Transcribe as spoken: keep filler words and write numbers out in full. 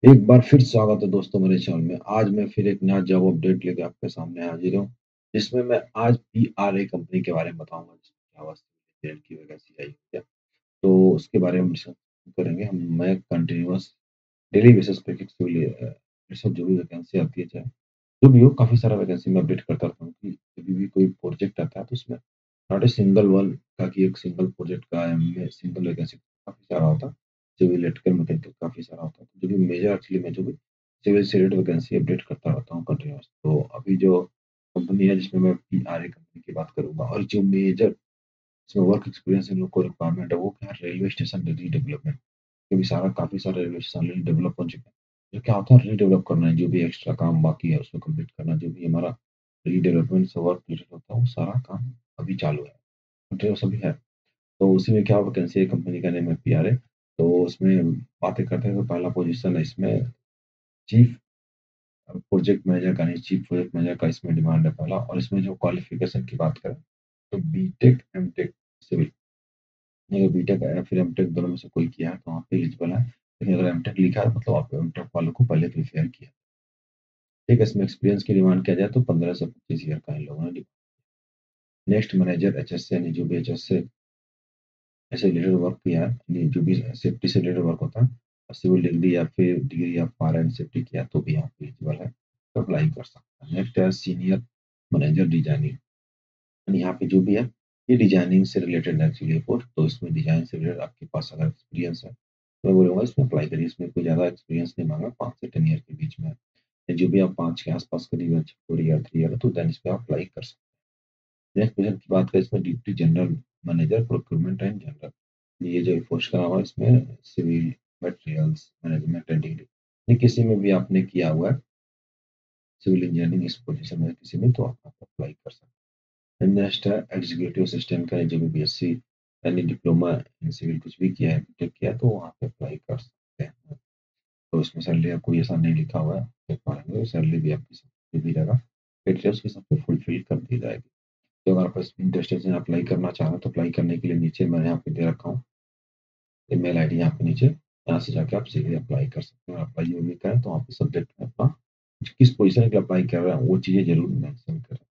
एक बार फिर स्वागत है दोस्तों मेरे चैनल में। आज मैं फिर एक नया जॉब अपडेट लेके आपके सामने हाजिर हूँ, जिसमें मैं आज पीआरए कंपनी के बारे में बताऊँगा, जिसमें जावा स्क्रिप्ट की वैकेंसी आई है। तो उसके बारे में डिस्कस करेंगे हम। मैं कंटीन्यूअस डेली बेसिस पे कि सिविल अ, ये सब जो भी वैकेंसी आती है, चाहे जो भी हो, काफ़ी सारा वैकेंसी मैं अपडेट करता रहता हूँ कि कभी भी कोई प्रोजेक्ट आता है तो उसमें नॉट ए सिंगल वन का कि एक सिंगल प्रोजेक्ट का या सिंगल वैकेंसी काफ़ी सारा होता है। सिविल, इलेक्ट्रिकल, मैकेनिकल काफ़ी सारा होता है। तो जो भी मेजर एक्चुअली मैं जो भी सिविल से रिलेटेड वैकेंसी अपडेट करता रहता हूँ कंटिन्यूअस। तो अभी जो कंपनी है जिसमें मैं पीआरए कंपनी की बात करूँगा, और जो मेजर इसमें वर्क एक्सपीरियंस इन लोग को रिक्वायरमेंट है, वो क्या है, रेलवे स्टेशन रीडेवलपमेंट। क्योंकि सारा काफ़ी सारे रेलवे स्टेशन ऑलरेडी डेवलप हो चुके हैं। जो क्या होता है, रीडेवलप करना है, जो भी एक्स्ट्रा काम बाकी है उसको कंप्लीट करना, जो भी हमारा रीडेवलपमेंट से वर्क रिलेटेड होता है, वो सारा काम अभी चालू है, कंटिन्यूअस अभी है। तो उसी में क्या वैकेंसी है, कंपनी का नेम है पीआरए। तो उसमें बातें करते हैं तो पहला पोजीशन है इसमें चीफ प्रोजेक्ट मैनेजर का, नहीं, चीफ प्रोजेक्ट मैनेजर का इसमें डिमांड है पहला। और इसमें जो क्वालिफिकेशन की बात करें तो बीटेक, एमटेक, सिविल, नहीं बीटेक या फिर एमटेक दोनों में से कोई किया है तो वहाँ पे एलिजिबल है। लेकिन अगर एमटेक लिखा है मतलब आप एमटेक वालों को पहले प्रिफेयर किया। ठीक है, इसमें एक्सपीरियंस की डिमांड किया जाए तो पंद्रह से पच्चीस ईयर का इन लोगों ने। नेक्स्ट मैनेजर एचएस से, यानी जो भी एचएस से ऐसे रिलेटेड वर्क किया है, यानी जो भी सेफ्टी से रिलेटेड वर्क होता है, सिविल डिग्री या फिर डिग्री या फायर एंड सेफ्टी किया तो भी यहाँ पे एलिजिबल है, तो अप्लाई कर सकता है। नेक्स्ट है सीनियर मैनेजर डिजाइनिंग, यानी यहाँ पे जो भी है ये डिजाइनिंग से रिलेटेड है एक्चुअली पोस्ट। तो इसमें डिजाइन से रिलेटेड आपके पास अगर एक्सपीरियंस है तो मैं बोलूँगा इसमें अप्लाई करिए। इसमें कोई ज़्यादा एक्सपीरियंस नहीं मांगा, पाँच से टेन ईयर के बीच में है। जो भी आप पाँच के आसपास करीब फोर ईयर थ्री ईयर तो देन इस पे आप अप्लाई कर सकते हैं। नेक्स्ट पोजीशन की बात करें, इसमें deputy general manager procurement and general, ये जो पोस्ट का नाम है, इसमें civil materials management and degree, ये किसी में भी आपने किया हुआ है सिविल इंजीनियरिंग इस पोजीशन में किसी में, तो आप अप्लाई कर सकते हैं। नेक्स्ट है एग्जीक्यूटिव असिस्टेंट का, जो भी बीएससी यानी डिप्लोमा इन सिविल कुछ भी किया है, बीटेक किया है, तो वहाँ पे अप्लाई कर सकते हैं। तो इसमें सैलरी का कोई ऐसा नहीं लिखा हुआ है, देख पा रहे हैं सैलरी भी आपकी सब जो भी रहेगा क्राइटेरिया उसके सब पे फुलफिल कर दी जाएगी। तो अगर आप इसमें इंटरेस्टेड हैं, अप्लाई करना चाह रहे हैं, तो अप्लाई करने के लिए नीचे मैं यहाँ पे दे रखा हूँ ईमेल आईडी, यहाँ पे नीचे, यहाँ से जाके आप सीधे अप्लाई कर सकते हैं। अप्लाई जो भी करें तो वहाँ पे सब्जेक्ट में अपना किस पोजीशन के लिए अप्लाई कर रहे हैं वो चीज़ें ज़रूर मेंशन करें।